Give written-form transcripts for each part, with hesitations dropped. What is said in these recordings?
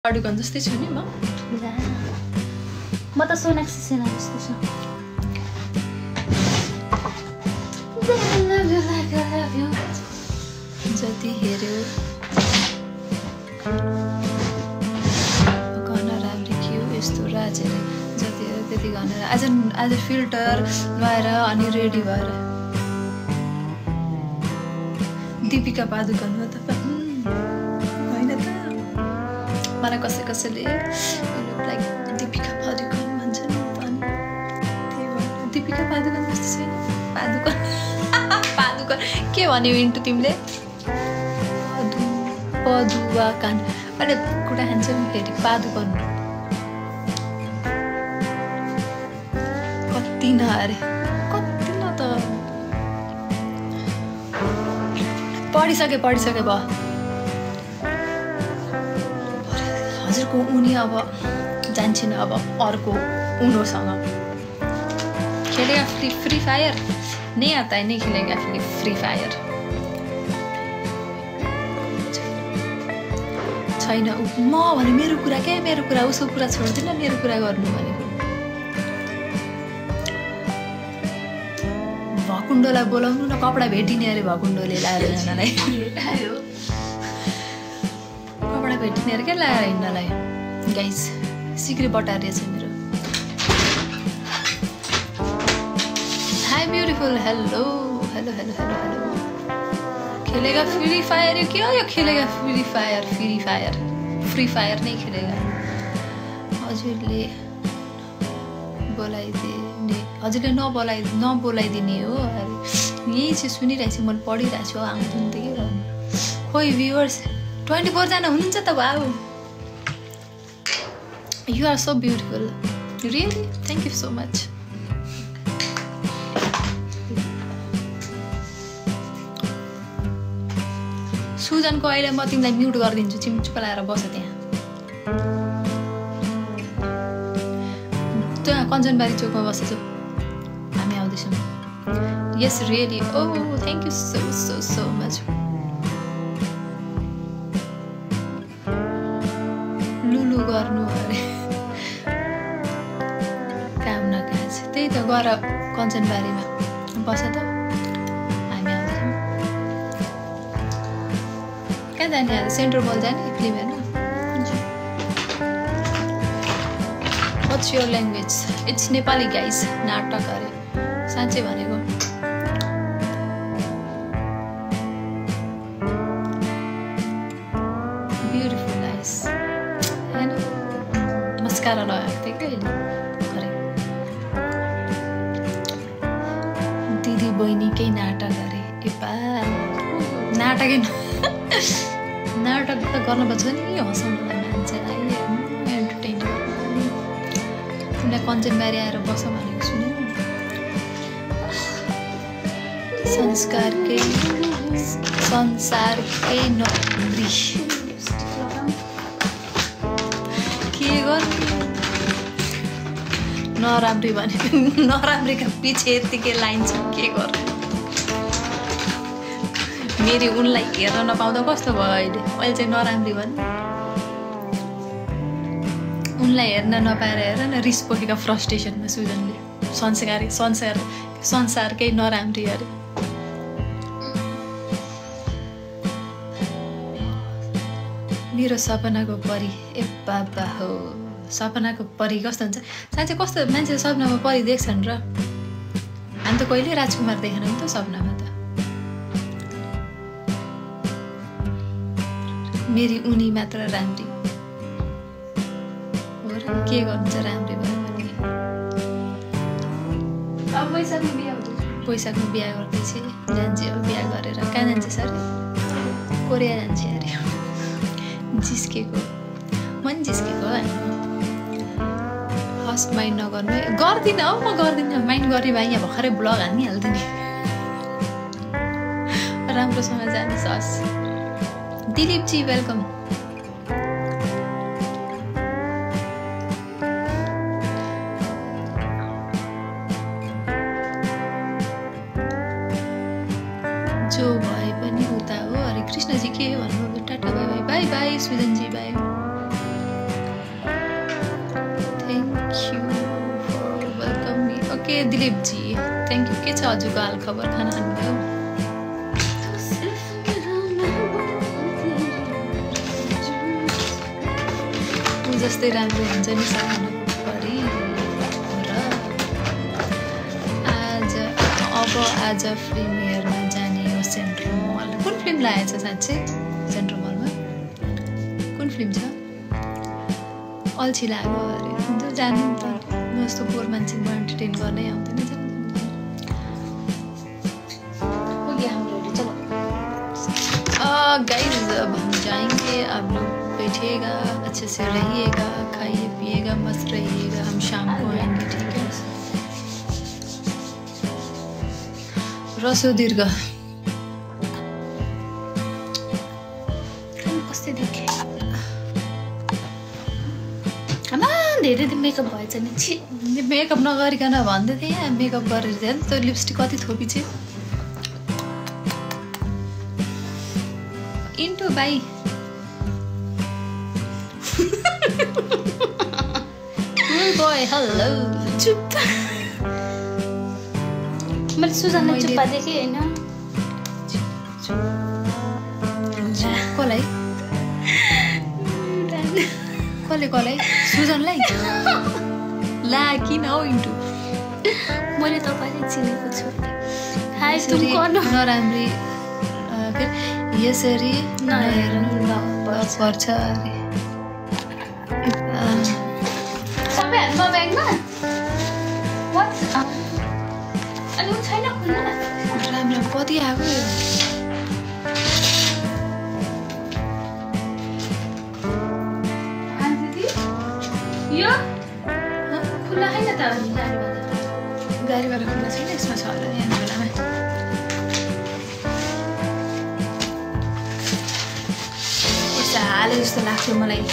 पाडुकन जस्तै छु नि म त सोनाक्षी सिन्हा जस्तो छु जति हेर्यो गर्न राम्रो के हो यस्तो राज अरे जति हेऱ्यो त्यति गर्न आज फिल्टर लगाएर अनि रेडी भएर दीपिका पादुकोण हो त होइन त मलाई कसैले लाइक दीपिका पादुकोण भन्छ नि त अनि त्यही भएर दीपिका पादुकोण जस्तो छैन पादुकोण पादुकोण के भन्यो इन्टु तिमीले पदुवा कान अहिले कुरा खान्छौ फेरि पादुकोण कति न अरे कति न त पढिसके भयो हजुरको उनी अब जान्छन् अब अर्को उनोसँग खेलेगा फ्री फायर नहीं आता है नहीं खेलेगा फ्री फायर छैन म भने मेरो कुरा उसको कुरा छोड्दिन मेरो कुरा गर्नु भनेको भकुण्डोलाई बोलाउनु न कपडा भेटिने अरे भकुण्डोले लाएर हिँड्नलाई कपडा भेटिने अरे क्या लाएर हिँड्नलाई गाइस सिक्री बटारिया छ मेरो हाई ब्यूटीफुल हेलो खेलेगा फ्री फायर क्या यो खेलेगा फ्री फायर नहीं खेलेगा हजुरले बोलाइदिने हजुरले नबोलाइदिने हो यही चाहिँ सुनिरहेको छु मैले पढिरहेको छु आउँदैन त के गर्नु खोइ भ्युवर्स 24 जना हुनुहुन्छ त बाबु you are so beautiful really thank you so much सुजनको अहिले म तिमीलाई म्युट गरिदिन्छु चुप लाएर बस त्यहाँ कञ्चनबारी चोकमा बसेछु हामी आउँदैछौँ yes really oh thank you so much लुलु गर्नु अरे काम न काज त्यही त गएर कञ्चनबारीमा बस त हामी आउँदैछौँ कहाँ जाने आज सेन्ट्रल मल जाने फिल्म हेर्नु What's your language? It's Nepali guys. नाटक अरे साँच्चै भनेको ब्युटिफुल आइस हैन मस्कारा लगाएको थिएँ कि अरे दिदी बहिनीकै नाटक अरे एपा नाटकै नाटक त गर्नुपर्छ नि हँसाउनुलाई मान्छेलाई कञ्चनबारी आएर बस भनेको सुन्नु संसारकै नराम्री के गर्नु नराम्री भनेको नराम्रीका पछि यतिकै लाइन छ के गर्नु मेरी उनलाई हेर्न नपाउँदा कस्तो भयो अहिले चाहिँ नराम्री भन्नु उनलाई हेर्न नपाएर हेर न रिस पोखेका फ्रस्ट्रेसनमा सुजनले संसारकै नराम्री अरे मेरो सपनाको परी ए बाबा हो सपनाको परी कस्तो हुन्छ साँच्चै कस्तो मान्छे सपनामा परी देख्छन् र हामी त कहिले राजकुमार देखेनौँ त सपनामा त मेरी उनी मात्र राम्री के गर्नुहुन्छ राम्रै भयो भने पैसाको बिहा गर्दैछ जान्छे अब बिहा गरेर कहाँ जान्छ सर कोरिया जान्छ अरे जिस्केको मन जिस्केको हस् माइन्ड नगर्नु गर्दिनँ हौ म गर्दिनँ माइन्ड गर्ने भए यहाँ भर्खरै ब्लग हानिहाल्थेँ नि राम्रोसँग जानुहोस् हस् दिलीपजी वेलकम जो भए पनि उता हो हरे कृष्णजी के भन्नुभयो tata bye bye bye bye Sujanji bye okay Dilipji thank you के छ हजुरको हाल खबर खाना खानुभयो तँ जस्तै राम्रो हुन्छ नि सानोभरि र आज फिल्म हेर्न जाने हो सेन्ट्रल मल कुन फिल्म लागेको छ साँच्चै सेन्ट्रल मलमा कुन फिल्म छ अल्छी लाग्यो अरे हुन्छ जानु त म जस्तो पोर मान्छेको एन्टरटेन गर्नै आउँदैन गाइस अब हम जाएंगे आप लोग बैठिएगा अच्छे से रहिएगा खाइए पिएगा मस्त रहिएगा हम शाम को आएंगे ठीक है रसो दीर्घ कस्तै देखे आमा धेरै दिन मेकअप भएछ नि छि मेकअप नगरिकन भन्दै थिएँ मेकअप गरेर थियो नि त्यो लिपस्टिक कति थोपी चाहिँ इन्टु बाई बोय हेलो चुप मैले सुजनलाई चुप्पा देखेँ होइन कसलाई कसलाई सुजनलाई ला किन हौ इन्टु मैले तपाईँले चिनेको छु हाय तुम कौन हो नराम्री यसरी नहेर्नु पर्छ अरे सबै हातमा ब्यागमा अनि छैन खुल्ला राम्रो कति आएको यो खुल्ला छैन त गाडीबाट खुल्ला छैन यसमा छ होला यहाँ बेलामा यस्तो हाले जस्तो लाग्थ्यो मलाई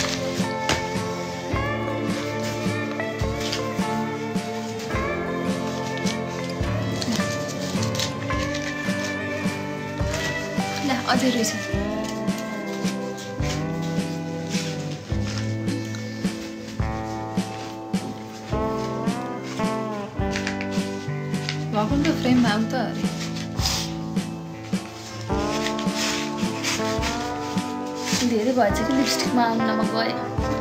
ल अझै रहेछ भकुन्डो फ्रेममा आऊ त अरे धेरै भएछ कि लिपस्टिकमा आउनमा गएँ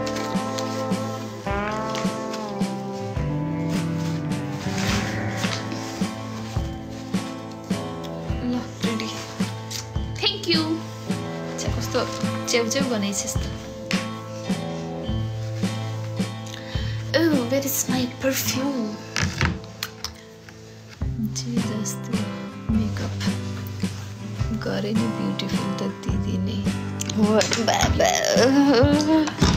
ल रेडी थ्याङ्क यू कस्तो च्याउ बनाइस् यस्तो Oh, where is my perfume? जस्तो मेकअप गरे नि ब्युटिफुल त दिदी नै हो बाबा